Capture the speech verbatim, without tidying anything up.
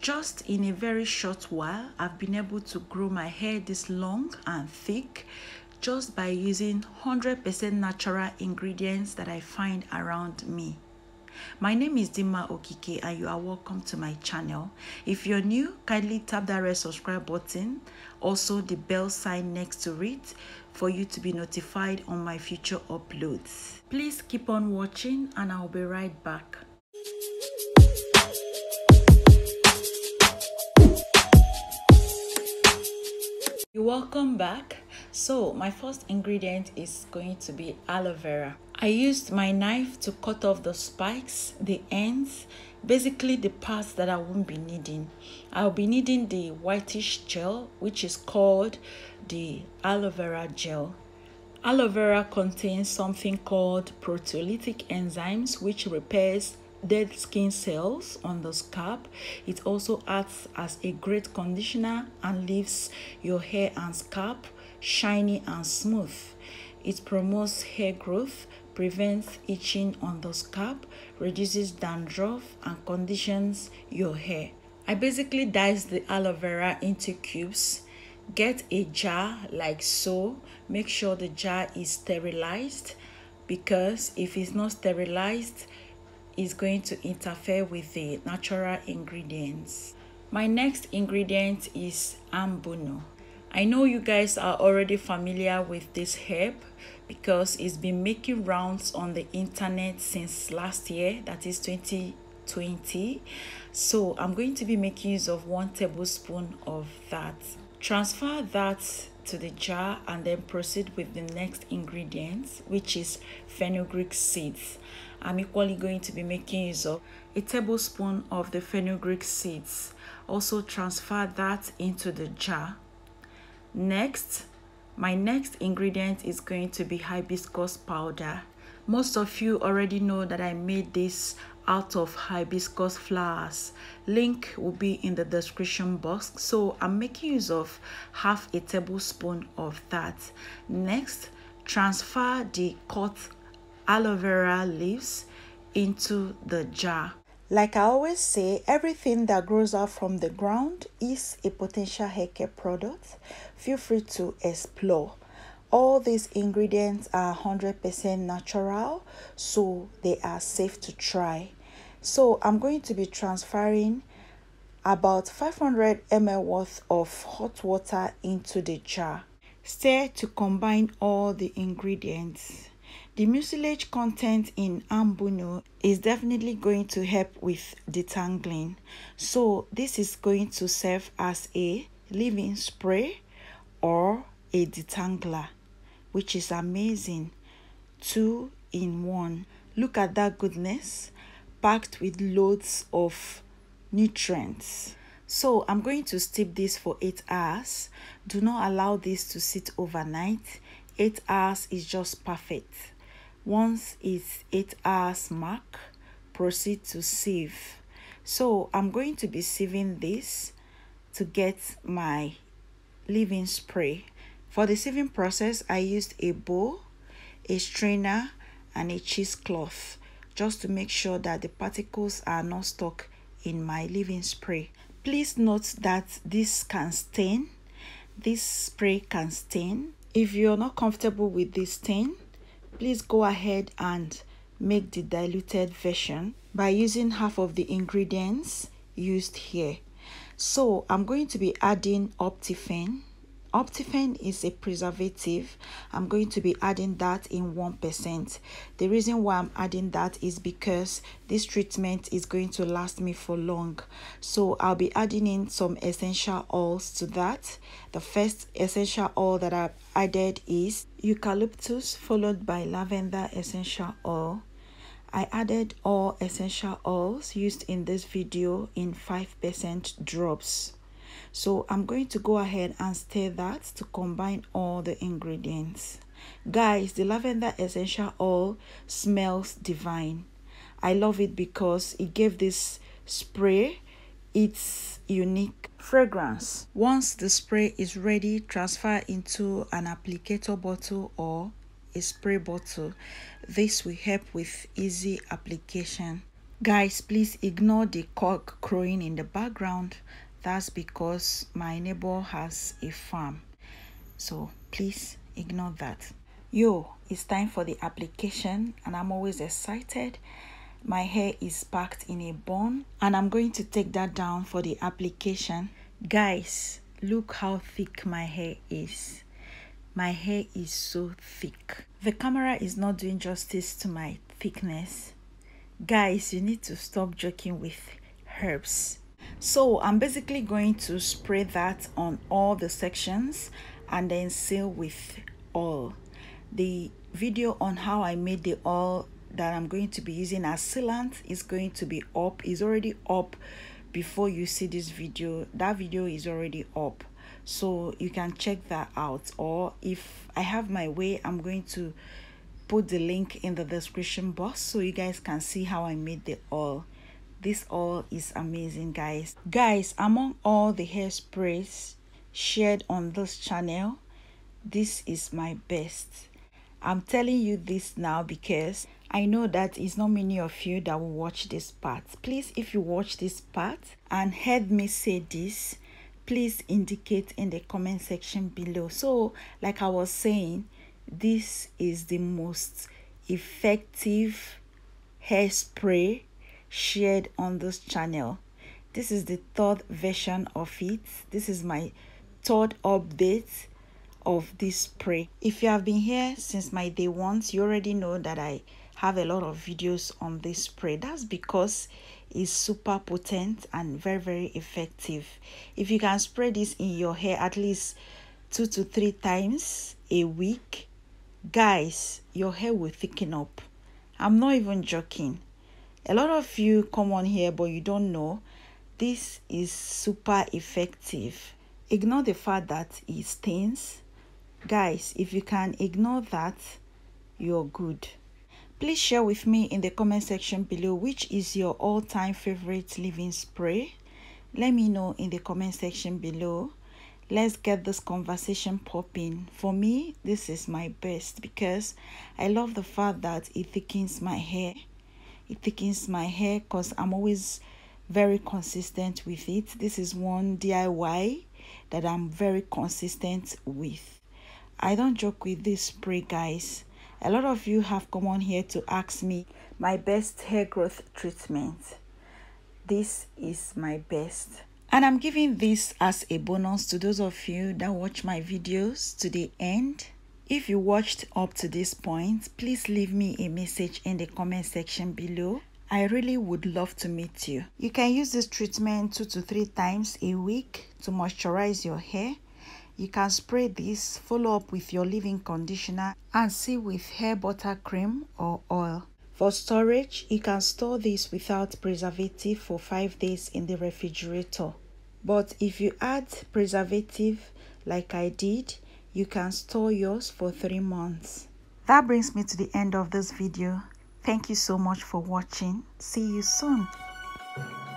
Just in a very short while, I've been able to grow my hair this long and thick just by using one hundred percent natural ingredients that I find around me. My name is Dimma Okike and you are welcome to my channel. If you're new, kindly tap that red subscribe button, also the bell sign next to it for you to be notified on my future uploads. Please keep on watching and I'll be right back. Welcome back. So my first ingredient is going to be aloe vera. I used my knife to cut off the spikes, the ends, basically the parts that I won't be needing. I'll be needing the whitish gel, which is called the aloe vera gel. Aloe vera contains something called proteolytic enzymes, which repairs dead skin cells on the scalp. It also acts as a great conditioner and leaves your hair and scalp shiny and smooth. It promotes hair growth, prevents itching on the scalp, reduces dandruff, and conditions your hair. I basically dice the aloe vera into cubes. Get a jar like so. Make sure the jar is sterilized, because if it's not sterilized, is going to interfere with the natural ingredients. My next ingredient is ambuno. I know you guys are already familiar with this herb because it's been making rounds on the internet since last year, that is twenty twenty. So I'm going to be making use of one tablespoon of that. Transfer that to the jar and then proceed with the next ingredient, which is fenugreek seeds. I'm equally going to be making use of a tablespoon of the fenugreek seeds. Also transfer that into the jar. Next, my next ingredient is going to be hibiscus powder. Most of you already know that I made this out of hibiscus flowers. Link will be in the description box. So I'm making use of half a tablespoon of that. Next, transfer the cut aloe vera leaves into the jar. Like I always say, everything that grows out from the ground is a potential hair care product. Feel free to explore. All these ingredients are one hundred percent natural, so they are safe to try. So I'm going to be transferring about five hundred milliliters worth of hot water into the jar. Stir to combine all the ingredients. The mucilage content in ambuno is definitely going to help with detangling. So this is going to serve as a leave-in spray or a detangler, which is amazing. Two in one. Look at that goodness, packed with loads of nutrients. So I'm going to steep this for eight hours. Do not allow this to sit overnight. Eight hours is just perfect. Once it's eight hours mark, proceed to sieve. So I'm going to be sieving this to get my leave-in spray. For the sieving process, I used a bowl, a strainer, and a cheesecloth, just to make sure that the particles are not stuck in my leave-in spray. Please note that this can stain. This spray can stain. If you're not comfortable with this stain, please go ahead and make the diluted version by using half of the ingredients used here. So I'm going to be adding Optifene. Optifene is a preservative. I'm going to be adding that in one percent. The reason why I'm adding that is because this treatment is going to last me for long. So I'll be adding in some essential oils to that. The first essential oil that I've added is eucalyptus, followed by lavender essential oil. I added all essential oils used in this video in five percent drops. So I'm going to go ahead and stir that to combine all the ingredients. Guys, the lavender essential oil smells divine. I love it because it gave this spray its unique fragrance. Once the spray is ready, transfer into an applicator bottle or a spray bottle. This will help with easy application. Guys, please ignore the cock crowing in the background. That's because my neighbor has a farm. So please ignore that. Yo, it's time for the application and I'm always excited. My hair is packed in a bun and I'm going to take that down for the application. Guys, look how thick my hair is. My hair is so thick. The camera is not doing justice to my thickness. Guys, you need to stop joking with herbs. So I'm basically going to spray that on all the sections and then seal with oil. The video on how I made the oil that I'm going to be using as sealant is going to be up. It's already up before you see this video. That video is already up, so you can check that out. Or if I have my way, I'm going to put the link in the description box so you guys can see how I made the oil. This oil is amazing, guys. Guys, among all the hairsprays shared on this channel, this is my best. I'm telling you this now because I know that it's not many of you that will watch this part. Please, if you watch this part and heard me say this, please indicate in the comment section below. So like I was saying, this is the most effective hairspray shared on this channel. This is the third version of it. This is my third update of this spray. If you have been here since my day ones, you already know that I have a lot of videos on this spray. That's because it's super potent and very very effective. If you can spray this in your hair at least two to three times a week, guys, your hair will thicken up. I'm not even joking. A lot of you come on here but you don't know this is super effective. Ignore the fact that it stains. Guys, if you can ignore that, you're good. Please share with me in the comment section below which is your all-time favorite leave-in spray. Let me know in the comment section below. Let's get this conversation popping. For me, this is my best because I love the fact that it thickens my hair. It thickens my hair because I'm always very consistent with it. This is one D I Y that I'm very consistent with. I don't joke with this spray, guys. A lot of you have come on here to ask me my best hair growth treatment. This is my best. And I'm giving this as a bonus to those of you that watch my videos to the end. If you watched up to this point, please leave me a message in the comment section below. I really would love to meet you. You can use this treatment two to three times a week to moisturize your hair. You can spray this, follow up with your leave-in conditioner and seal with hair butter cream or oil. For storage, you can store this without preservative for five days in the refrigerator. But if you add preservative like I did, you can store yours for three months. That brings me to the end of this video. Thank you so much for watching. See you soon.